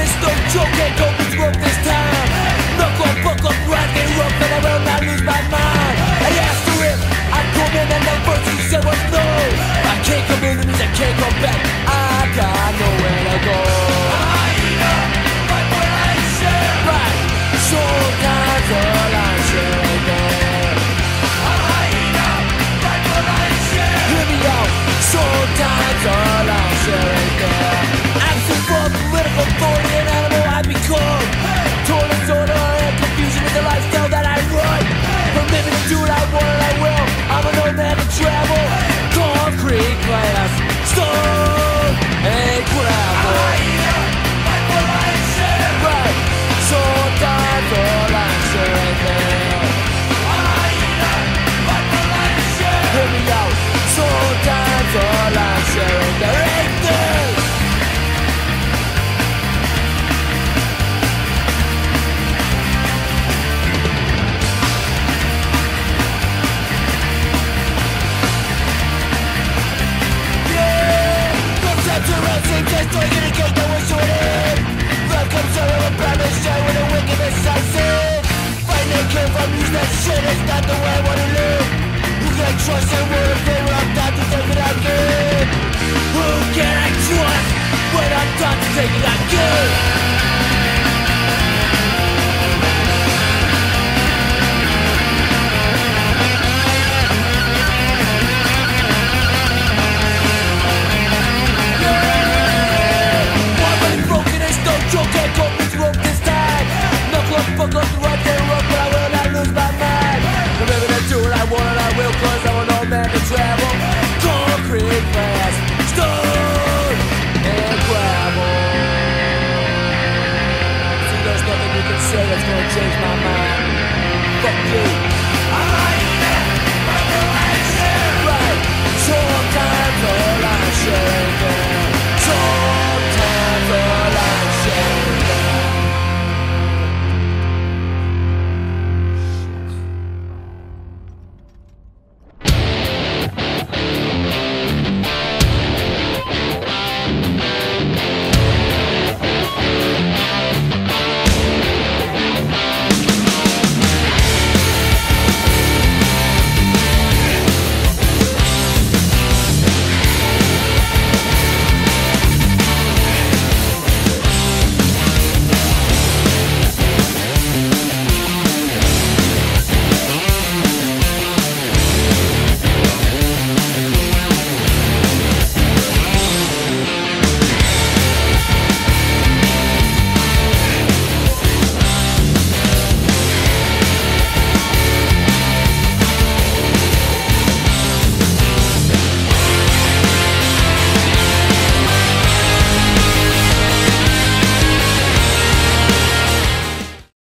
no joke, can't go with rope this time. Knuckle, buck up, right, get rough, and I will not lose my mind. I asked her if I'd come in, and the first she said was no. I can't come in, that means I can't come back. I got nowhere to go. Hyena, fight for I share. Right, sometimes all I share ain't there. Hyena, fight for I share. Hear me out, sometimes all I share ain't there. Absent from political authority, an animal I become. Torn and disorder and confusion is the lifestyle that I run. From living to do what I want and I will. I'm an old man to travel. Concrete, glass, stone, and gravel. Fight for I share. Right, sometimes all I share ain't there. Fight for I share. Hear me out, sometimes all I share ain't there. Ain't there. Just doing it again, no one's doing it. Love comes over and promise shine with a wickedness I see. Fight naked if I'm using that shit, it's not the way I wanna live. Who can I trust and word of favor? I'm not to take it again. Who can I trust when I'm not to take it again? Can't go with rope this time. Knuckle up, fuck up, right there, rope, but I will not lose my mind. Remember to do what I want and I will, cause I'm an old man to travel. Concrete, glass, stone, and gravel. See, there's nothing you can say that's gonna change my mind.